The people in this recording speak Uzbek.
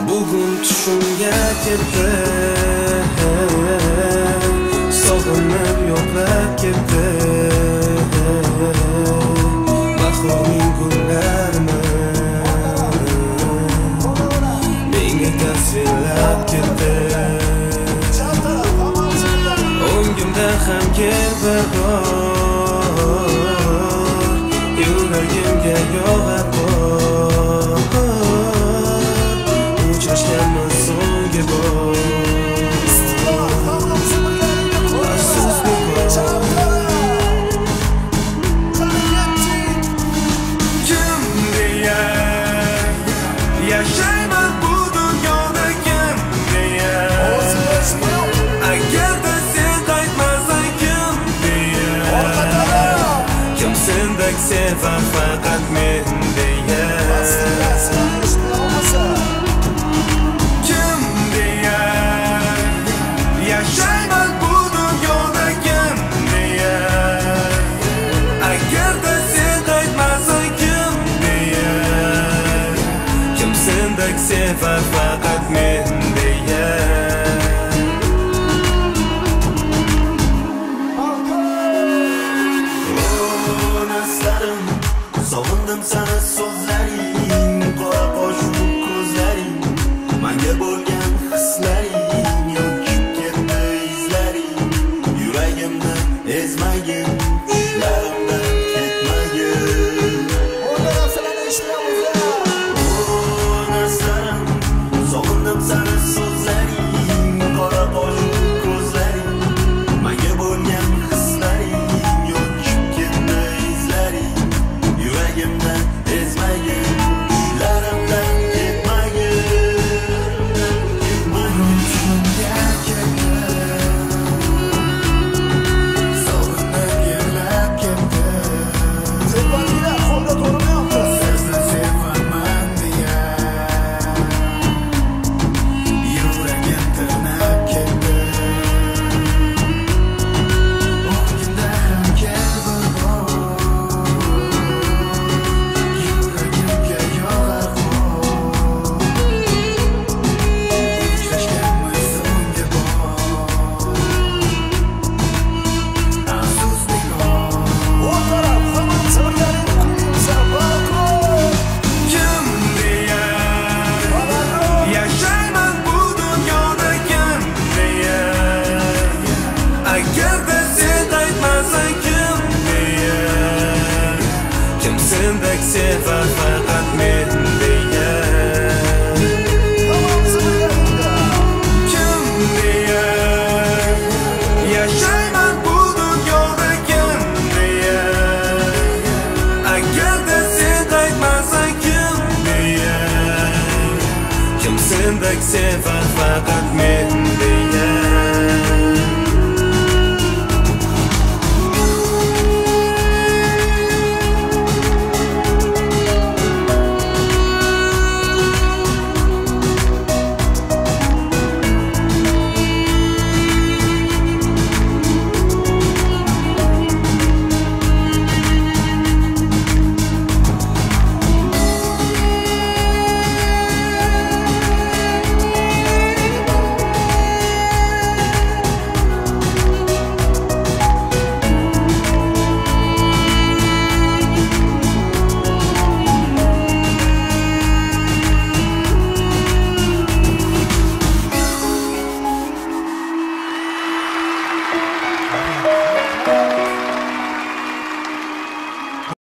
Bugun tushimga kirdi, sog'inib yo'qlab ketdi bahorning gullarini menga tasvirlab ketdi. O'ngimda ham kel bir bor, yuragimga yog'ar uchrashganmiz so'nggi bor. Kim deya yashayman bu dunyoda, kim deya agarda sen qaytmasang, kim deya kim sendek sevar faqat men deya yashayman bu dunyoda, kim deya agarda sen qaytmasang, kim deya kim sendek sevar faqat men deya. Naslarim sog'indim sani so'zlaring, qora qosh ko'zlaring, menga bo'lgan hislaring yo'qib ketdi izlaring, yuragimni ezmagin, tushlarimdan ketmagin. O'nda narsalarni eshitamiz. Naslarim sog'indim sani so'zlaring, qora qosh ko'zlaring, menga bo'lgan hislaring yo'qib ketdi izlaring, yuragimdan ezmagin, tushlarimdan ketmagin. Sendek sevar faqat men deya kim deya yashayman bu dunyoda, kim deya agarda sen qaytmasang, kim deya kim sendek sevar faqat men